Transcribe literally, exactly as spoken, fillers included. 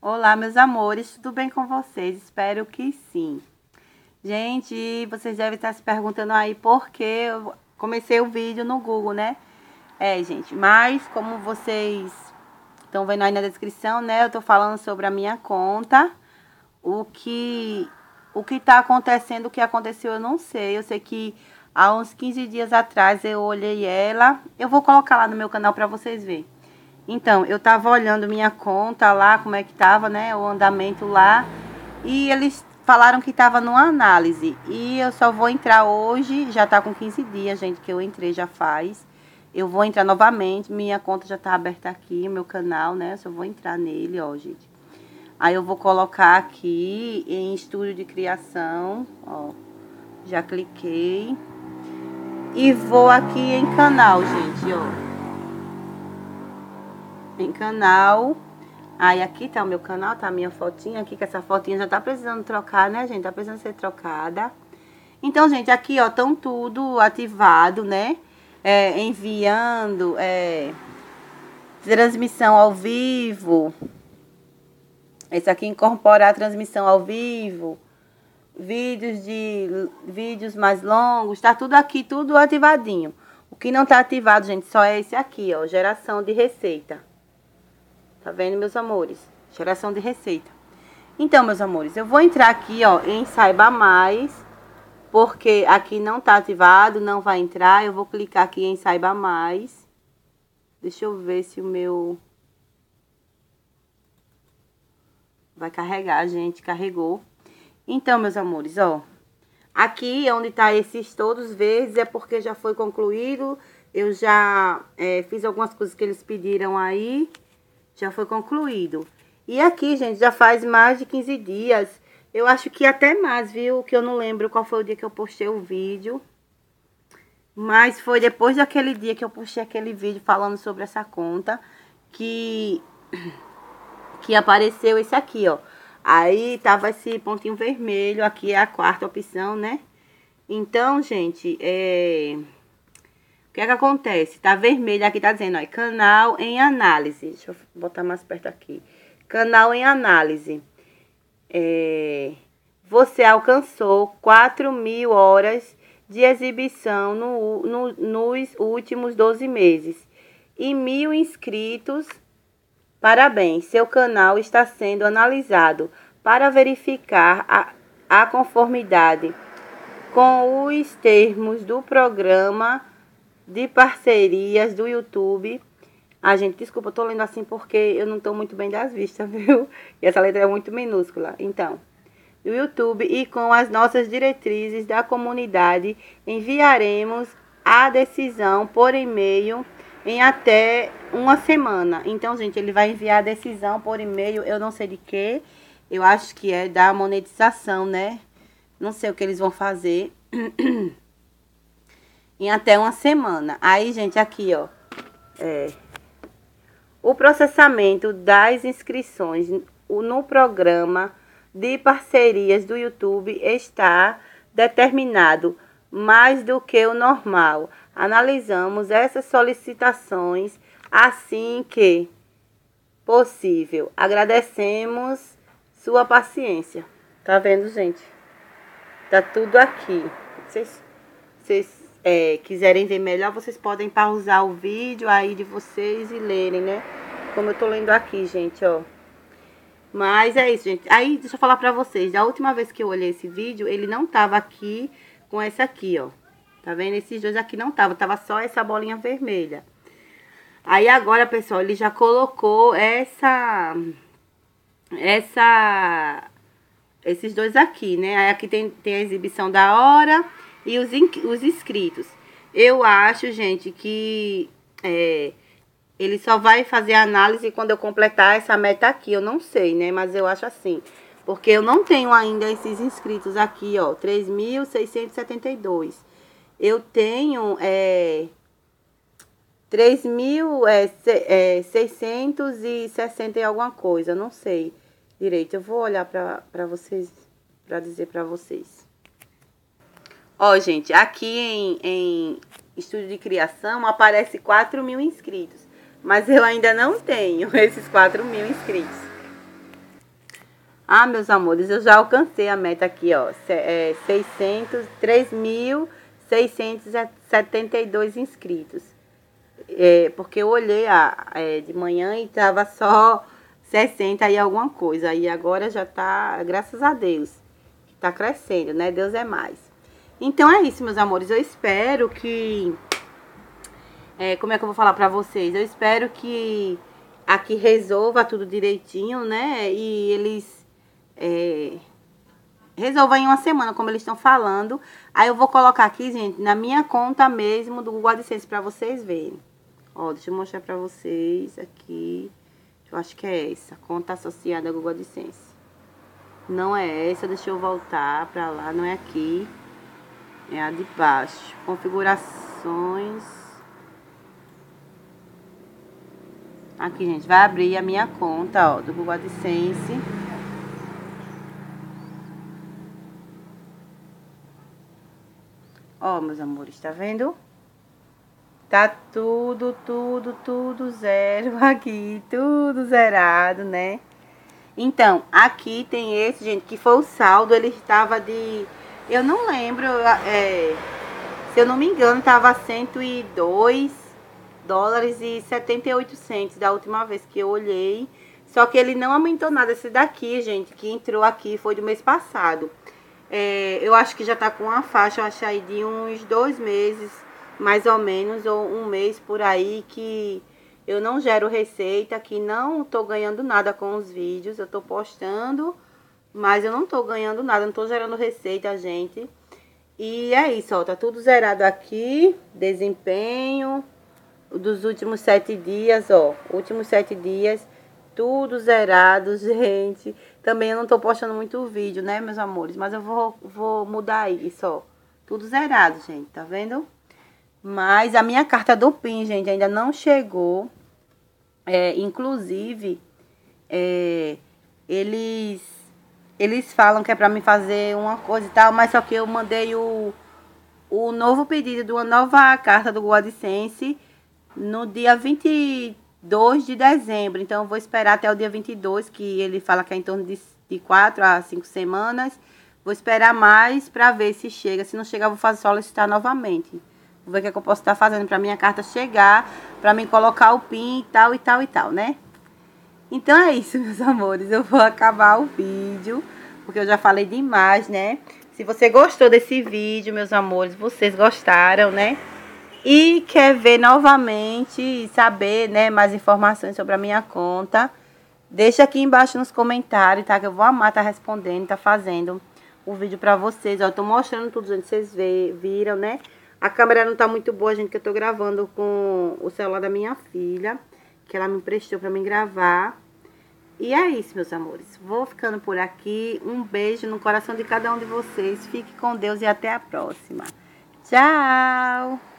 Olá, meus amores, tudo bem com vocês? Espero que sim. Gente, vocês devem estar se perguntando aí por que eu comecei o vídeo no Google, né? É, gente, mas como vocês estão vendo aí na descrição, né? Eu tô falando sobre a minha conta. O que o que tá acontecendo, o que aconteceu, eu não sei. Eu sei que há uns quinze dias atrás eu olhei ela. Eu vou colocar lá no meu canal para vocês verem. Então, eu tava olhando minha conta lá, como é que tava, né, o andamento lá, e eles falaram que tava numa análise, e eu só vou entrar hoje, já tá com quinze dias, gente, que eu entrei já faz, eu vou entrar novamente, minha conta já tá aberta aqui, meu canal, né, eu só vou entrar nele, ó, gente. Aí eu vou colocar aqui em estúdio de criação, ó, já cliquei, e vou aqui em canal, gente, ó. Em canal. Aí aqui tá o meu canal, tá a minha fotinha aqui, que essa fotinha já tá precisando trocar, né, gente? Tá precisando ser trocada. Então, gente, aqui, ó, estão tudo ativado, né? É, enviando, é, transmissão ao vivo. Esse aqui, incorporar a transmissão ao vivo. Vídeos de vídeos mais longos, tá tudo aqui, tudo ativadinho. O que não tá ativado, gente, só é esse aqui, ó, geração de receita. Tá vendo, meus amores? Geração de receita. Então, meus amores, eu vou entrar aqui, ó, em Saiba Mais, porque aqui não tá ativado, não vai entrar. Eu vou clicar aqui em Saiba Mais. Deixa eu ver se o meu... vai carregar, gente. Carregou. Então, meus amores, ó. Aqui, onde tá esses todos verdes, é porque já foi concluído. Eu já é, fiz algumas coisas que eles pediram aí. Já foi concluído. E aqui, gente, já faz mais de quinze dias. Eu acho que até mais, viu? Que eu não lembro qual foi o dia que eu postei o vídeo. Mas foi depois daquele dia que eu postei aquele vídeo falando sobre essa conta. Que, que apareceu esse aqui, ó. Aí tava esse pontinho vermelho. Aqui é a quarta opção, né? Então, gente, é... o que é que acontece? Tá vermelho aqui, tá dizendo, ó, canal em análise. Deixa eu botar mais perto aqui. Canal em análise. É, você alcançou quatro mil horas de exibição no, no, nos últimos doze meses. E mil inscritos. Parabéns, seu canal está sendo analisado para verificar a, a conformidade com os termos do programa de parcerias do YouTube. Ah, gente, desculpa, eu tô lendo assim porque eu não tô muito bem das vistas, viu? E essa letra é muito minúscula. Então, do YouTube e com as nossas diretrizes da comunidade, enviaremos a decisão por e-mail em até uma semana. Então, gente, ele vai enviar a decisão por e-mail, eu não sei de quê. Eu acho que é da monetização, né? Não sei o que eles vão fazer. Em até uma semana. Aí, gente, aqui, ó. É, o processamento das inscrições no programa de parcerias do YouTube está determinado mais do que o normal. Analisamos essas solicitações assim que possível. Agradecemos sua paciência. Tá vendo, gente? Tá tudo aqui. Vocês, vocês é, quiserem ver melhor, vocês podem pausar o vídeo aí de vocês e lerem, né? Como eu tô lendo aqui, gente, ó. Mas é isso, gente. Aí, deixa eu falar pra vocês. Da última vez que eu olhei esse vídeo, ele não tava aqui com essa aqui, ó. Tá vendo? Esses dois aqui não tava. Tava só essa bolinha vermelha. Aí, agora, pessoal, ele já colocou essa... Essa... Esses dois aqui, né? Aí, aqui tem, tem a exibição da hora e os, os inscritos. Eu acho, gente, que... É, ele só vai fazer a análise quando eu completar essa meta aqui. Eu não sei, né? Mas eu acho assim. Porque eu não tenho ainda esses inscritos aqui, ó. três mil seiscentos e setenta e dois. Eu tenho é, três mil seiscentos e sessenta e alguma coisa. Não sei direito. Eu vou olhar pra, pra vocês, pra dizer pra vocês. Ó, gente, aqui em, em estúdio de criação aparece quatro mil inscritos. Mas eu ainda não tenho esses quatro mil inscritos. Ah, meus amores, eu já alcancei a meta aqui, ó. É, seiscentos, três mil seiscentos e setenta e dois inscritos. É, porque eu olhei a, é, de manhã e tava só sessenta e alguma coisa. Aí agora já tá, graças a Deus, que tá crescendo, né? Deus é mais. Então é isso, meus amores. Eu espero que... É, como é que eu vou falar pra vocês? Eu espero que aqui resolva tudo direitinho, né? E eles... É, resolva em uma semana, como eles estão falando. Aí eu vou colocar aqui, gente, na minha conta mesmo do Google AdSense pra vocês verem. Ó, deixa eu mostrar pra vocês aqui. Eu acho que é essa, conta associada ao Google AdSense. Não é essa, deixa eu voltar pra lá, não é aqui. É a de baixo. Configurações. Aqui, gente, vai abrir a minha conta, ó, do Google AdSense. Ó, meus amores, tá vendo? Tá tudo, tudo, tudo zero aqui, tudo zerado, né? Então, aqui tem esse, gente, que foi o saldo, ele estava de... Eu não lembro, é, se eu não me engano, estava cento e dois dólares e setenta e oito centos da última vez que eu olhei. Só que ele não aumentou nada. Esse daqui, gente, que entrou aqui foi do mês passado. É, eu acho que já tá com uma faixa, eu acho aí de uns dois meses, mais ou menos, ou um mês por aí, que eu não gero receita, que não tô ganhando nada com os vídeos. Eu tô postando, mas eu não tô ganhando nada, não tô gerando receita, gente. E é isso, ó, tá tudo zerado aqui, desempenho dos últimos sete dias, ó, últimos sete dias, tudo zerado, gente. Também eu não tô postando muito vídeo, né, meus amores? Mas eu vou, vou mudar isso, ó. Tudo zerado, gente, tá vendo? Mas a minha carta do PIN, gente, ainda não chegou. É, inclusive, é, eles, eles falam que é pra mim fazer uma coisa e tal, mas só que eu mandei o, o novo pedido de uma nova carta do Google AdSense no dia vinte e dois de dezembro. Então, eu vou esperar até o dia vinte e dois, que ele fala que é em torno de, de quatro a cinco semanas. Vou esperar mais pra ver se chega. Se não chegar, eu vou fazer solicitar novamente. Vou ver o que, é que eu posso estar fazendo pra minha carta chegar, pra mim colocar o PIN e tal, e tal, e tal, né? Então, é isso, meus amores. Eu vou acabar o vídeo, porque eu já falei demais, né? Se você gostou desse vídeo, meus amores, vocês gostaram, né? E quer ver novamente e saber, né, mais informações sobre a minha conta, deixa aqui embaixo nos comentários, tá? Que eu vou amar tá respondendo, tá fazendo o vídeo pra vocês. Ó, eu tô mostrando tudo, gente, vocês vê, viram, né? A câmera não tá muito boa, gente, que eu tô gravando com o celular da minha filha, que ela me emprestou pra mim gravar. E é isso, meus amores. Vou ficando por aqui. Um beijo no coração de cada um de vocês. Fique com Deus e até a próxima. Tchau!